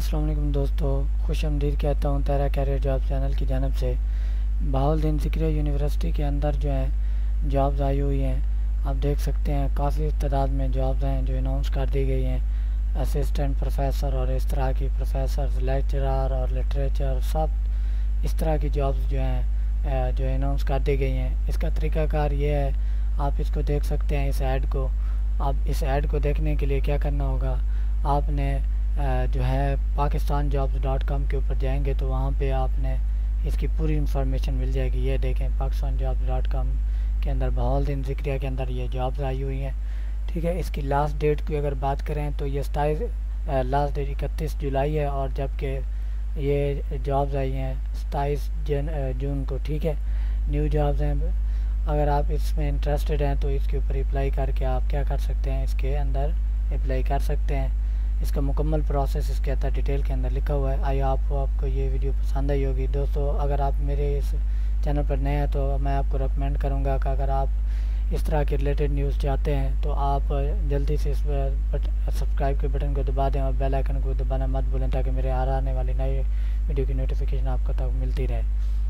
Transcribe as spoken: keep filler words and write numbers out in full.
अस्सलाम वालेकुम दोस्तों, खुश आमदीद कहता हूँ तेरा कैरियर जॉब चैनल की जानब से। बहाउद्दीन ज़िक्रिया यूनिवर्सिटी के अंदर जो है जॉब्स आई हुई हैं। आप देख सकते हैं काफ़ी तादाद में जॉब्स हैं जो अनाउंस कर दी गई हैं। असिस्टेंट प्रोफेसर और इस तरह की प्रोफेसर, लेक्चरर और लिटरेचर, सब इस तरह की जॉब्स जो हैं जो अनाउंस कर दी गई हैं। इसका तरीक़ाकार ये है, आप इसको देख सकते हैं इस ऐड को। आप इस ऐड को देखने के लिए क्या करना होगा, आपने जो है पाकिस्तान जॉब्स डॉट कॉम के ऊपर जाएंगे तो वहाँ पे आपने इसकी पूरी इंफॉर्मेशन मिल जाएगी। ये देखें, पाकिस्तान जॉब्स डॉट कॉम के अंदर बहाउद्दीन ज़िक्रिया के अंदर ये जॉब्स आई हुई हैं। ठीक है, इसकी लास्ट डेट की अगर बात करें तो ये सताईस लास्ट डेट इकतीस जुलाई है, और जबकि ये जॉब्स आई हैं सताईस जून को। ठीक है, न्यू जॉब्स हैं। अगर आप इसमें इंटरेस्टेड हैं तो इसके ऊपर अप्लाई करके आप क्या कर सकते हैं, इसके अंदर अप्लाई कर सकते हैं। इसका मुकम्मल प्रोसेस इसके अंदर डिटेल के अंदर लिखा हुआ है। आई आपको आपको ये वीडियो पसंद आई होगी। दोस्तों, अगर आप मेरे इस चैनल पर नए हैं तो मैं आपको रेकमेंड करूंगा कि अगर आप इस तरह के रिलेटेड न्यूज़ चाहते हैं तो आप जल्दी से इस सब्सक्राइब के बटन को दबा दें और बेल आइकन को दबाना मत भूलें, ताकि मेरे आ आने वाली नई वीडियो की नोटिफिकेशन आपको तक मिलती रहे।